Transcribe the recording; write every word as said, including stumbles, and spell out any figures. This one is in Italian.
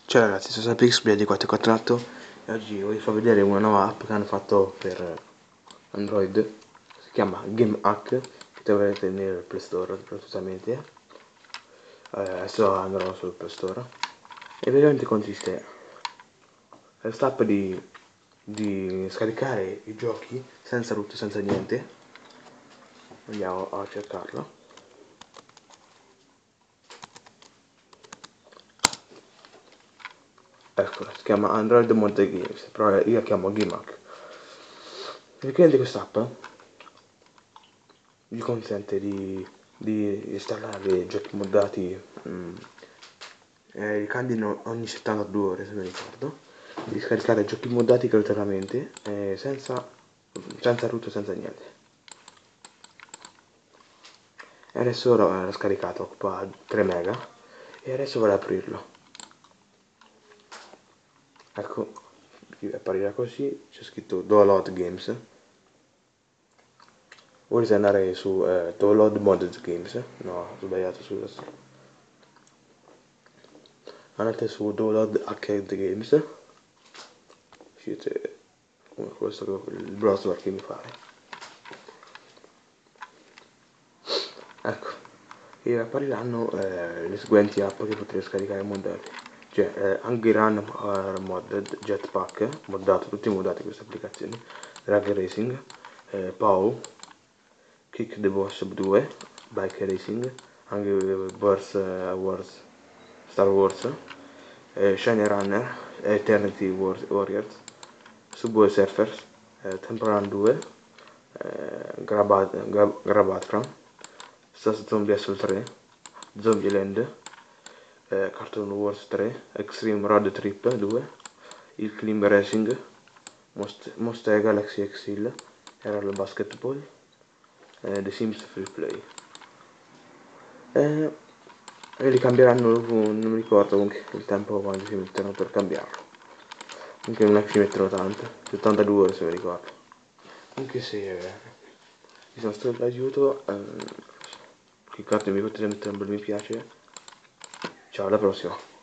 Ciao ragazzi, sono sempre X di quattro quattro otto e oggi voglio farvi vedere una nuova app che hanno fatto per Android, si chiama GameHack, che troverete nel Play Store gratuitamente. Eh, adesso andrò sul Play Store e veramente consiste questa app di, di scaricare i giochi senza root, senza niente. Andiamo a cercarlo. Eccola, si chiama Android Monte Games, però io la chiamo GameHack. Praticamente quest'app gli consente di, di installare giochi moddati, mm, eh, candidano ogni settantadue ore se mi ricordo, di scaricare giochi moddati gratuitamente, eh, senza, senza root, senza niente. E adesso l'ho, l'ho scaricato, occupa tre mega e adesso vado ad aprirlo. Ecco, apparirà così, c'è scritto Download Games. Volete andare su eh, Download Modded Games? No, ho sbagliato, scusa. Andate su Download Arcade Games. Siete questo è il browser che mi pare. Ecco, e appariranno eh, le seguenti app che potrete scaricare moddate. Cioè eh, Hungry Run uh, Modded, Jetpack, moddato, tutti moddati queste applicazioni, Drag Racing, eh, P O W, Kick the Boss due, Bike Racing, Hungry Wars, uh, Wars, Star Wars, eh, Shiny Runner, Eternity Wars, Warriors, Subway Surfers, eh, Temple Run due, eh, Grabat, Grab, Grabatron, Stars Zombie S tre, Zombieland, eh, Cartoon Wars tre, Extreme Road Trip due, il Climb Racing, Most, Monster Galaxy X Hill, Aerial Basketball, eh, The Sims Free Play. Eh, e li cambieranno, non mi ricordo comunque il tempo quando si mettono per cambiarlo. Anche non è che ci mettono tanto, settantadue ore se mi ricordo. Anche se eh, vi sono stato d'aiuto, ehm, ricordatevi, potete mettere un bel mi piace. Ciao, alla prossima.